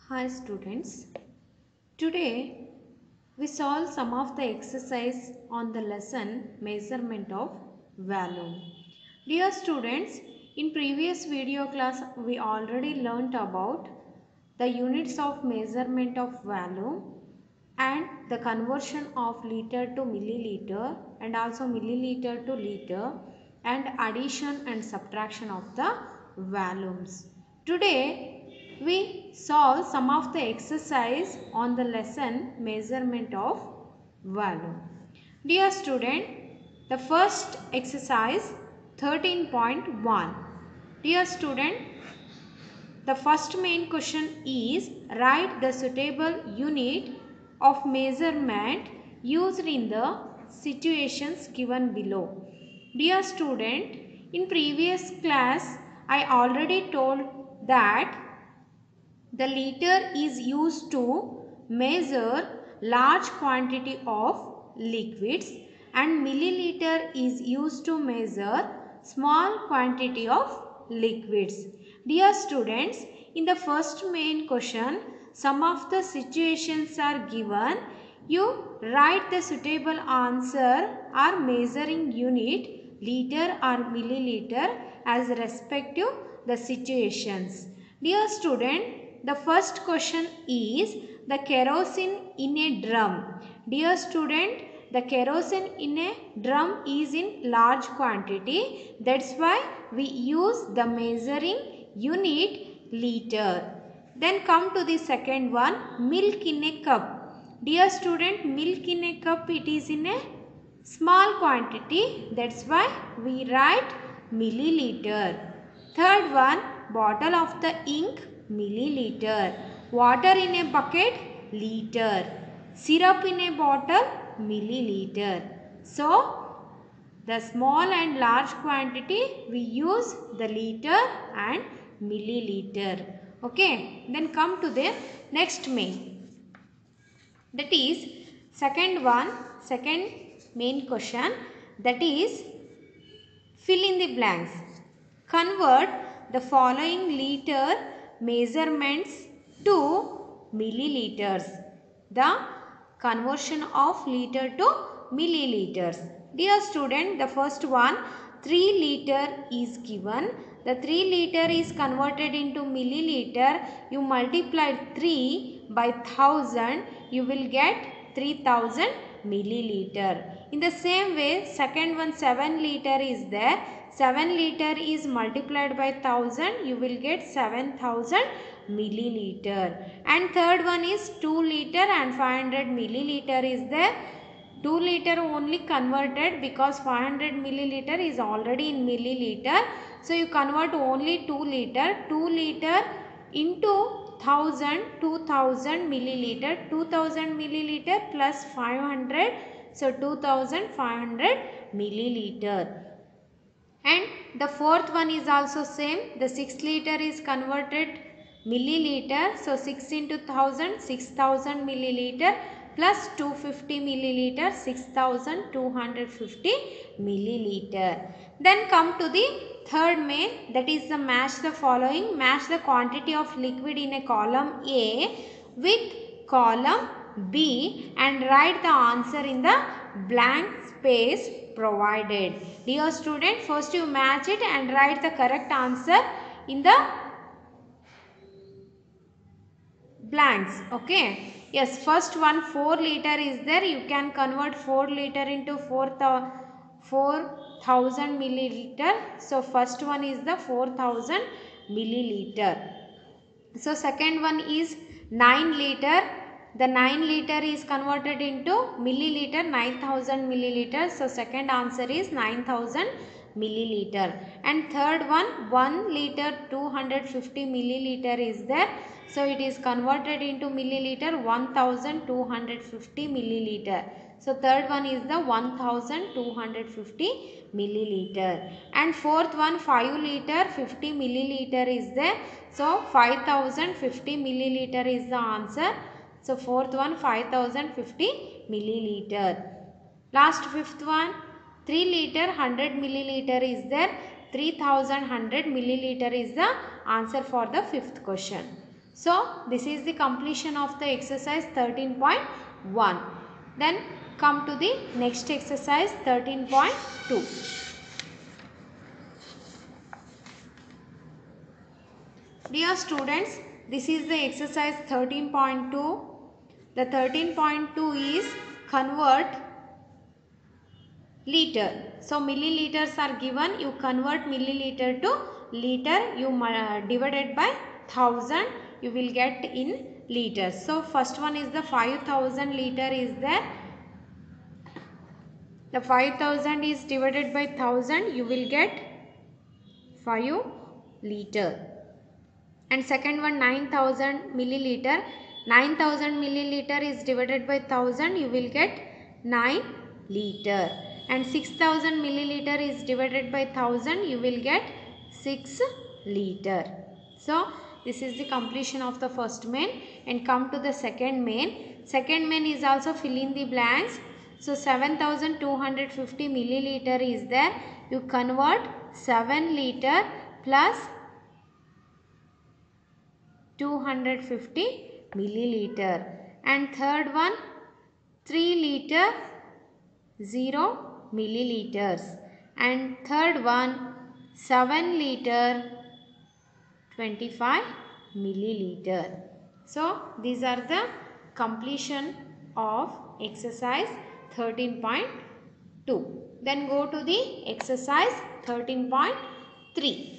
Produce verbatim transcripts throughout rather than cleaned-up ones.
Hi students, today we solve some of the exercise on the lesson measurement of volume. Dear students, in previous video class we already learnt about the units of measurement of volume and the conversion of liter to milliliter and also milliliter to liter and addition and subtraction of the volumes. Today we solve some of the exercise on the lesson measurement of volume. Dear student, the first exercise thirteen point one. Dear student, the first main question is write the suitable unit of measurement used in the situations given below. Dear student, in previous class I already told that the liter is used to measure large quantity of liquids and milliliter is used to measure small quantity of liquids. Dear students, in the first main question, some of the situations are given. You write the suitable answer or measuring unit liter or milliliter as respective the situations. Dear student, the first question is the kerosene in a drum. Dear student, the kerosene in a drum is in large quantity. That's why we use the measuring unit liter. Then come to the second one, milk in a cup. Dear student, milk in a cup, it is in a small quantity. That's why we write milliliter. Third one, bottle of the ink, milliliter. Water in a bucket, liter. Syrup in a bottle, milliliter. So, the small and large quantity we use the liter and milliliter. Okay. Then come to the next main. That is second one, second main question, that is fill in the blanks. Convert the following liter measurements to milliliters. The conversion of liter to milliliters. Dear student, the first one, three liter is given. The three liter is converted into milliliter. You multiply three by one thousand, you will get three thousand milliliter. In the same way, second one, seven liter is there. seven liter is multiplied by one thousand, you will get seven thousand milliliter. And third one is two liter and five hundred milliliter is there. two liter only converted because five hundred milliliter is already in milliliter. So you convert only two liter. two liter into one thousand, two thousand milliliter. two thousand milliliter plus five hundred. So two thousand five hundred milliliter. And the fourth one is also same. The six liter is converted milliliter. So six into one thousand, six thousand milliliter plus two hundred fifty milliliter, six thousand two hundred fifty milliliter. Then come to the third main, that is the match the following. Match the quantity of liquid in a column A with column B and write the answer in the blank space provided. Dear student, first you match it and write the correct answer in the blanks. Okay. Yes, first one four liter is there. You can convert four liter into four thousand milliliter. So first one is the four thousand milliliter. So second one is nine liter. The nine liter is converted into milliliter, nine thousand milliliter. So second answer is nine thousand milliliter. And third one, one liter two hundred fifty milliliter is there. So it is converted into milliliter, one thousand two hundred fifty milliliter. So third one is the one thousand two hundred fifty milliliter. And fourth one, five liter fifty milliliter is there. So five thousand fifty milliliter is the answer. So fourth one, five thousand fifty milliliter. Last fifth one, three liter one hundred milliliter is there. three thousand one hundred milliliter is the answer for the fifth question. So this is the completion of the exercise thirteen point one. Then come to the next exercise thirteen point two. Dear students, this is the exercise thirteen point two. The thirteen point two is convert liter. So milliliters are given, you convert milliliter to liter, you uh, divided by one thousand, you will get in liters. So first one is the five thousand liter is there. The five thousand is divided by one thousand, you will get five liter. And second one nine thousand milliliter. nine thousand milliliter is divided by one thousand, you will get nine liter. And six thousand milliliter is divided by one thousand, you will get six liter. So this is the completion of the first main, and come to the second main. Second main is also fill in the blanks. So seven thousand two hundred fifty milliliter is there. You convert seven liter plus two hundred fifty milliliter. And third one three liter zero milliliters. And third one seven liter twenty-five milliliter. So these are the completion of exercise thirteen point two. Then go to the exercise thirteen point three.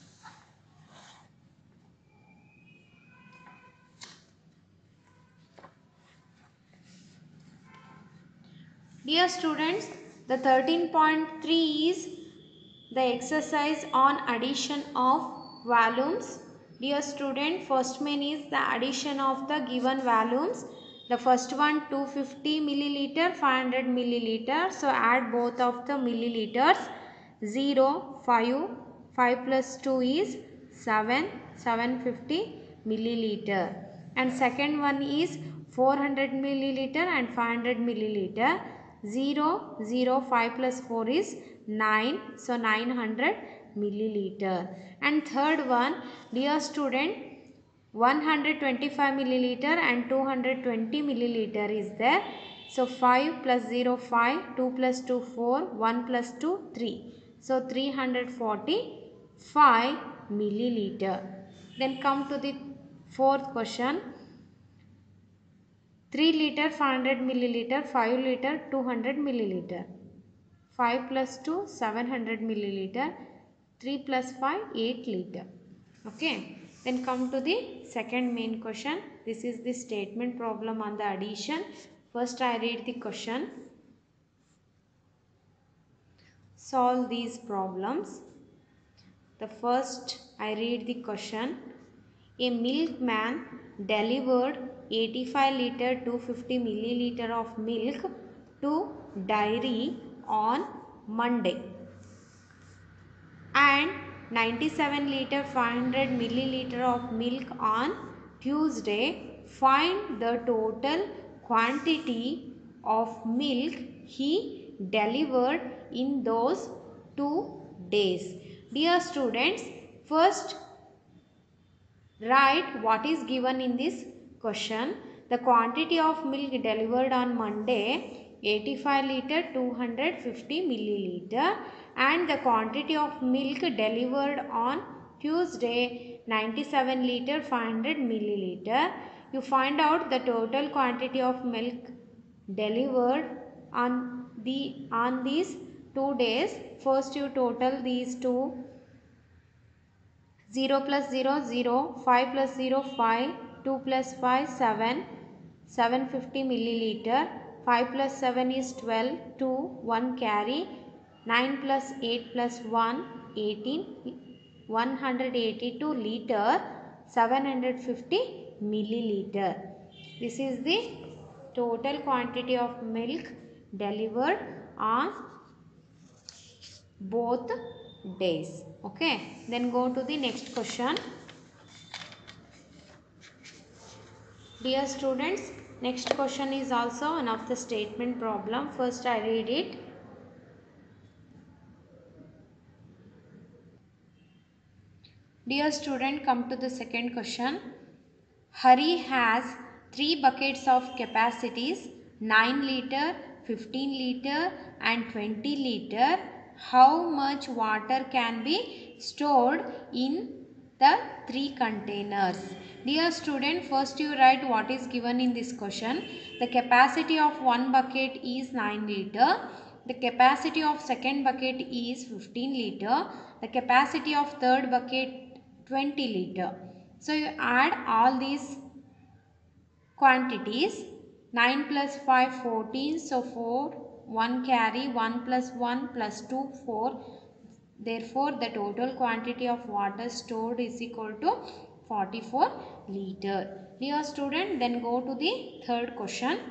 Dear students, the thirteen point three is the exercise on addition of volumes. Dear student, first main is the addition of the given volumes. The first one two hundred fifty milliliter, five hundred milliliter. So add both of the milliliters. zero, five, five plus two is seven, seven hundred fifty milliliter. And second one is four hundred milliliter and five hundred milliliter. zero, zero, five plus four is nine, so nine hundred milliliter. And third one, dear student, one hundred twenty-five milliliter and two hundred twenty milliliter is there. So five plus zero, five, two plus two, four, one plus two, three. So three hundred forty-five milliliter. Then come to the fourth question. three liter, five hundred milliliter, five liter, two hundred milliliter. five plus two, seven hundred milliliter. three plus five, eight liter. Okay. Then come to the second main question. This is the statement problem on the addition. First I read the question. Solve these problems. The first I read the question. A milkman delivered eighty-five liter two hundred fifty milliliter of milk to dairy on Monday and ninety-seven liter five hundred milliliter of milk on Tuesday. Find the total quantity of milk he delivered in those two days. Dear students, first write what is given in this question. The quantity of milk delivered on Monday eighty-five liter two hundred fifty milliliter, and the quantity of milk delivered on Tuesday ninety-seven liter five hundred milliliter. You find out the total quantity of milk delivered on the on these two days. First you total these two. zero plus zero, zero, five plus zero, five, two plus five, seven, seven hundred fifty milliliter, five plus seven is twelve, two, one carry, nine plus eight plus one, eighteen, one hundred eighty-two liter, seven hundred fifty milliliter. This is the total quantity of milk delivered on both days. Okay, then go to the next question. Dear students, next question is also one of the statement problem. First I read it. Dear student, come to the second question. Hari has three buckets of capacities nine liter, fifteen liter and twenty liter. How much water can be stored in the three containers? Dear student, first you write what is given in this question. The capacity of one bucket is nine liter. The capacity of second bucket is fifteen liter. The capacity of third bucket twenty liter. So you add all these quantities. nine plus five fourteen, so four, one carry, one plus one plus two, four. Therefore the total quantity of water stored is equal to forty-four liter. Dear student, then go to the third question.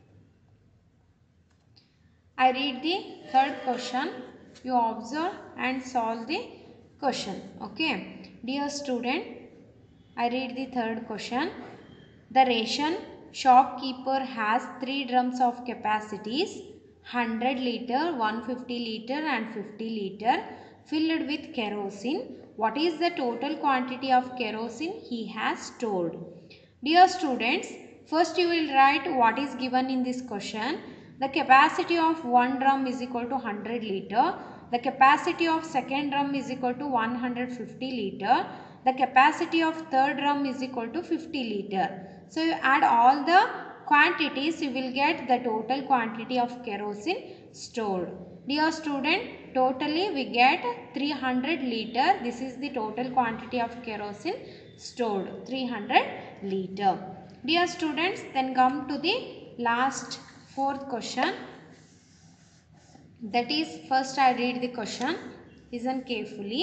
I read the third question. You observe and solve the question. Okay. Dear student, I read the third question. The ration shopkeeper has three drums of capacities one hundred liter, one hundred fifty liter and fifty liter filled with kerosene. What is the total quantity of kerosene he has stored? Dear students, first you will write what is given in this question. The capacity of one drum is equal to one hundred liter. The capacity of second drum is equal to one hundred fifty liter. The capacity of third drum is equal to fifty liter. So you add all the quantities, you will get the total quantity of kerosene stored. Dear student, totally we get three hundred liter. This is the total quantity of kerosene stored, three hundred liter. Dear students, then come to the last fourth question. That is, first I read the question. Listen carefully.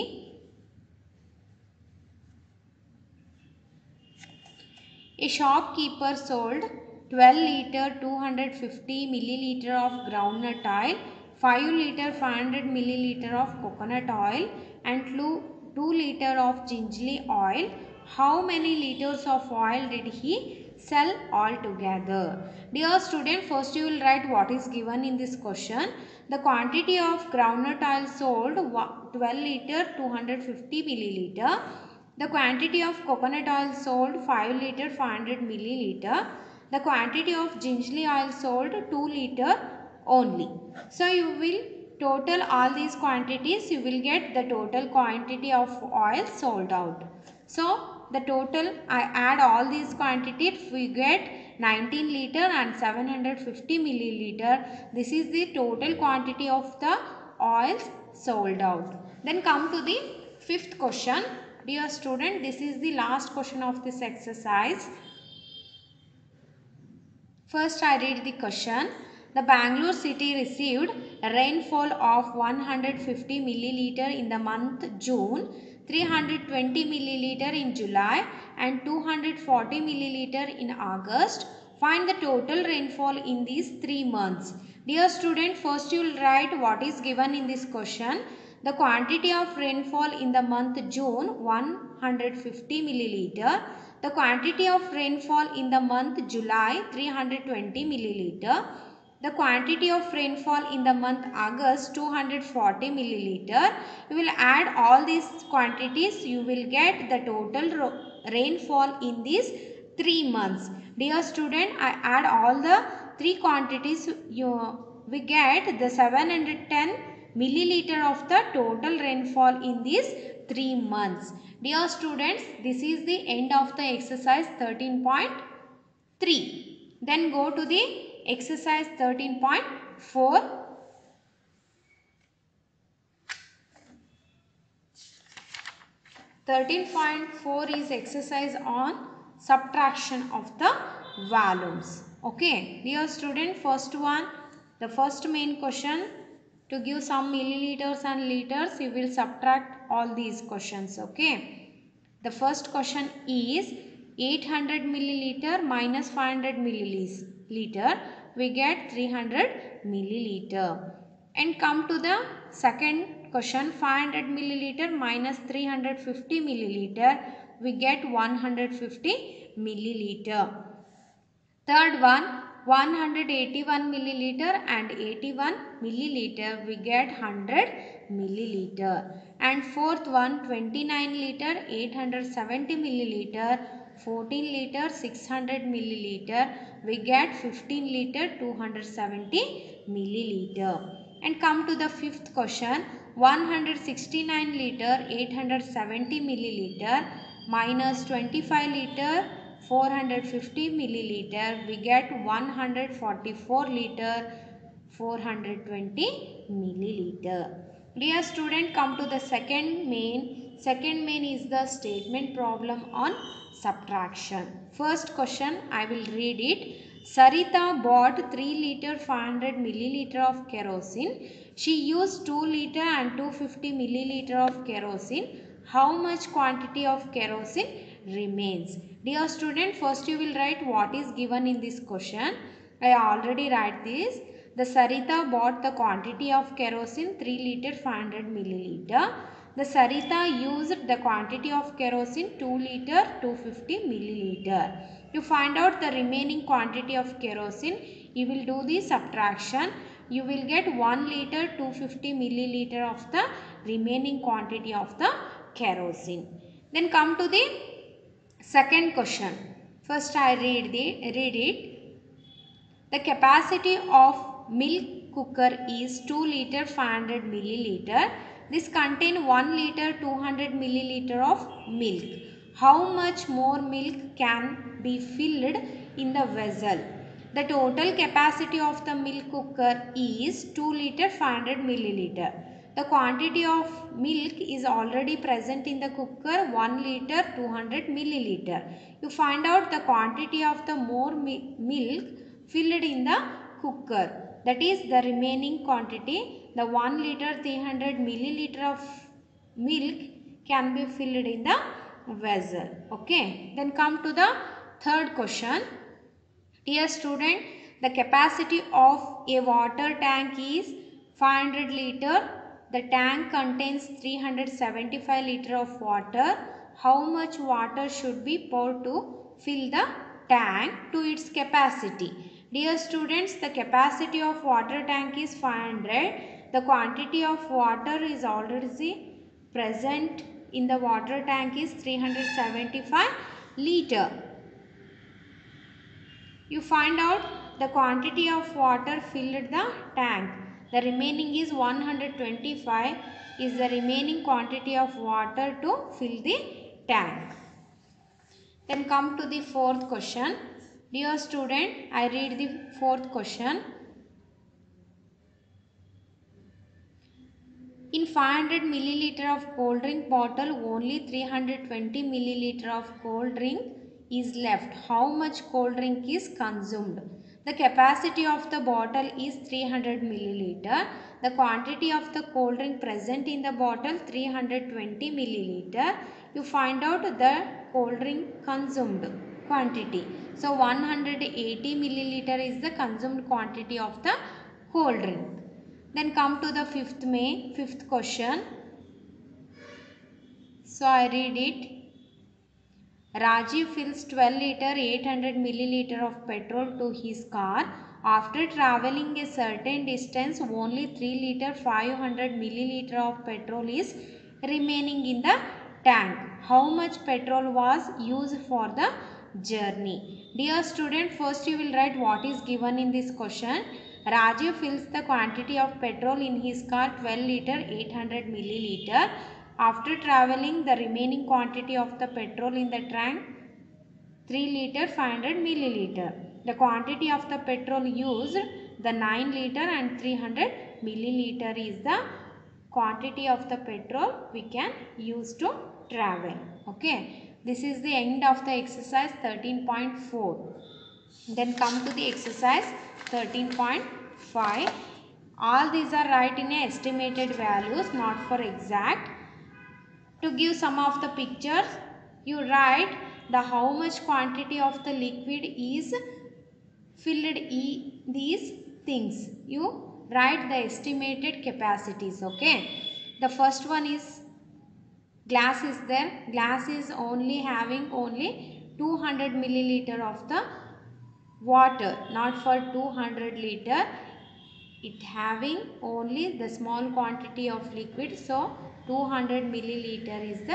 A shopkeeper sold twelve liter two hundred fifty milliliter of groundnut oil, five liter five hundred milliliter of coconut oil and two liter of gingerly oil. How many liters of oil did he sell altogether? Dear student, first you will write what is given in this question. The quantity of groundnut oil sold twelve liter two hundred fifty milliliter. The quantity of coconut oil sold five liter five hundred milliliter. The quantity of gingerly oil sold two liter only. So you will total all these quantities, you will get the total quantity of oil sold out. So the total, I add all these quantities, we get nineteen liter and seven hundred fifty milliliter. This is the total quantity of the oils sold out. Then come to the fifth question. Dear student, this is the last question of this exercise. First I read the question. The Bangalore city received a rainfall of one hundred fifty milliliter in the month June, three hundred twenty milliliter in July and two hundred forty milliliter in August. Find the total rainfall in these three months. Dear student, first you will write what is given in this question. The quantity of rainfall in the month June, one hundred fifty milliliter. The quantity of rainfall in the month July, three hundred twenty milliliter. The quantity of rainfall in the month August, two hundred forty milliliter. You will add all these quantities, you will get the total rainfall in these three months. Dear student, I add all the three quantities, you we get the seven hundred ten milliliter of the total rainfall in these three months. Dear students, this is the end of the exercise thirteen point three. Then go to the exercise thirteen point four. thirteen point four is exercise on subtraction of the volumes. Okay, dear student, first one, the first main question, to give some milliliters and liters, you will subtract all these questions. Okay, the first question is eight hundred milliliter minus five hundred milliliter, we get three hundred milliliter. And come to the second question, five hundred milliliter minus three hundred fifty milliliter, we get one hundred fifty milliliter. Third one, one hundred eighty-one milliliter and eighty-one milliliter, we get one hundred milliliter. And fourth one, twenty-nine liter, eight hundred seventy milliliter, fourteen liter six hundred milliliter, we get fifteen liter two hundred seventy milliliter. And come to the fifth question, one hundred sixty-nine liter eight hundred seventy milliliter minus twenty-five liter four hundred fifty milliliter, we get one hundred forty-four liter four hundred twenty milliliter. Dear student, come to the second main. Second main is the statement problem on subtraction. First question, I will read it. Sarita bought three liter five hundred milliliter of kerosene. She used two liter and two hundred fifty milliliter of kerosene. How much quantity of kerosene remains? Dear student, first you will write what is given in this question. I already write this. The Sarita bought the quantity of kerosene three liter five hundred milliliter. The Sarita used the quantity of kerosene two liter two hundred fifty milliliter. To find out the remaining quantity of kerosene, you will do the subtraction. You will get one liter two hundred fifty milliliter of the remaining quantity of the kerosene. Then come to the second question. First I read, the, read it. The capacity of milk cooker is two liter five hundred milliliter. This contains one liter two hundred milliliter of milk. How much more milk can be filled in the vessel? The total capacity of the milk cooker is two liter five hundred milliliter. The quantity of milk is already present in the cooker one liter two hundred milliliter. You find out the quantity of the more mi milk filled in the cooker. That is the remaining quantity. The one liter three hundred milliliter of milk can be filled in the vessel. Okay. Then come to the third question. Dear student, the capacity of a water tank is five hundred liter. The tank contains three hundred seventy-five liter of water. How much water should be poured to fill the tank to its capacity? Dear students, the capacity of water tank is five hundred. The quantity of water is already present in the water tank is three hundred seventy-five liter. You find out the quantity of water filled the tank. The remaining is one hundred twenty-five is the remaining quantity of water to fill the tank. Then come to the fourth question. Dear student, I read the fourth question. In five hundred milliliter of cold drink bottle, only three hundred twenty milliliter of cold drink is left. How much cold drink is consumed? The capacity of the bottle is three hundred milliliter. The quantity of the cold drink present in the bottle three hundred twenty milliliter. You find out the cold drink consumed quantity. So one hundred eighty milliliter is the consumed quantity of the cold drink. Then come to the fifth May, fifth question. So I read it. Rajiv fills twelve liter eight hundred milliliter of petrol to his car. After traveling a certain distance, only three liter five hundred milliliter of petrol is remaining in the tank. How much petrol was used for the journey? Dear student, first you will write what is given in this question. Rajiv fills the quantity of petrol in his car twelve liter eight hundred milliliter. After traveling the remaining quantity of the petrol in the tank three liter five hundred milliliter. The quantity of the petrol used the nine liter and three hundred milliliter is the quantity of the petrol we can use to travel. Okay. This is the end of the exercise thirteen point four. Then come to the exercise thirteen point five. All these are right in a estimated values, not for exact. To give some of the pictures, you write the how much quantity of the liquid is filled in these things. You write the estimated capacities. Okay. The first one is glass is there. Glass is only having only two hundred milliliter of the water, not for two hundred liter. It having only the small quantity of liquid, so two hundred milliliter is the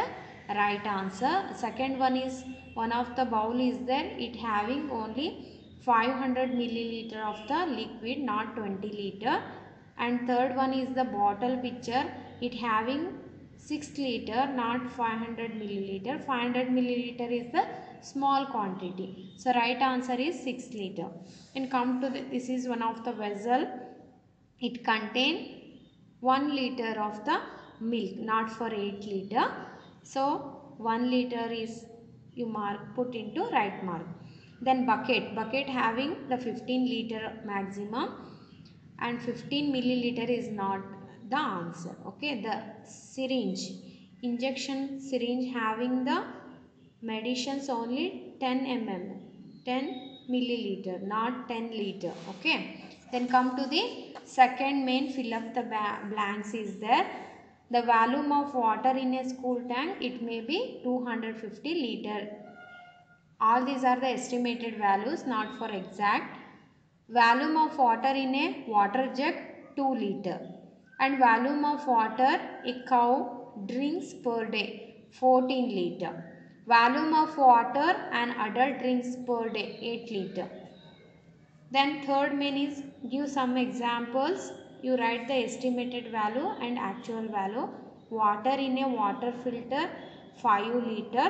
right answer. Second one is, one of the bowl is there, it having only five hundred milliliter of the liquid, not twenty liter. And third one is the bottle picture, it having six liter, not five hundred milliliter. five hundred milliliter is the small quantity, so right answer is six liter. And come to the, this is one of the vessel, it contain one liter of the milk, not for eight liter. So one liter is, you mark, put into right mark. Then bucket, bucket having the fifteen liter maximum, and fifteen milliliter is not the answer. Okay, the syringe, injection syringe having the medicines only ten milliliter, ten milliliter, not ten liter. Okay, then come to the second main, fill up the blanks is there. The volume of water in a school tank, it may be two hundred fifty liter. All these are the estimated values, not for exact. Volume of water in a water jug, two liter. And volume of water a cow drinks per day, fourteen liter. Volume of water an adult drinks per day, eight liter. Then third main is, give some examples. You write the estimated value and actual value. Water in a water filter, five liter,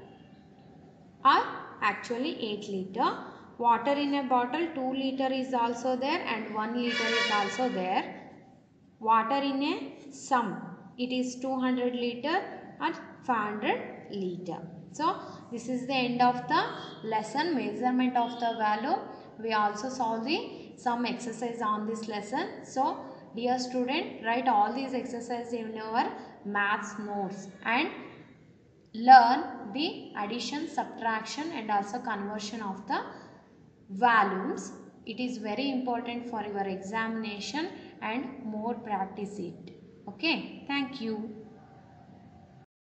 or actually eight liter. Water in a bottle, two liter is also there, and one liter is also there. Water in a sump, it is two hundred liter or five hundred liter. So this is the end of the lesson, measurement of the value. We also solve the some exercise on this lesson. So dear student, write all these exercises in your maths notes and learn the addition, subtraction and also conversion of the volumes. It is very important for your examination and more practice it. Okay, thank you.